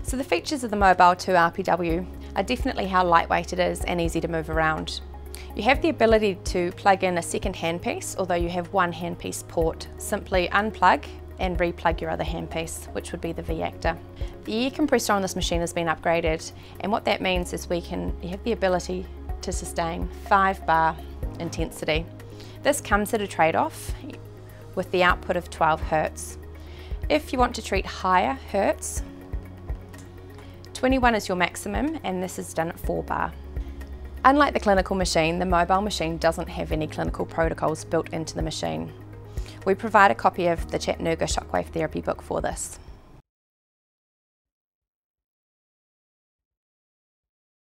So the features of the Mobile 2 RPW are definitely how lightweight it is and easy to move around. You have the ability to plug in a second handpiece, although you have one handpiece port. Simply unplug and replug your other handpiece, which would be the V-Actor. The air compressor on this machine has been upgraded, and what that means is you have the ability to sustain 5 bar intensity. This comes at a trade-off with the output of 12 Hertz. If you want to treat higher Hertz, 21 is your maximum, and this is done at 4 bar. Unlike the clinical machine, the mobile machine doesn't have any clinical protocols built into the machine. We provide a copy of the Chattanooga Shockwave Therapy book for this.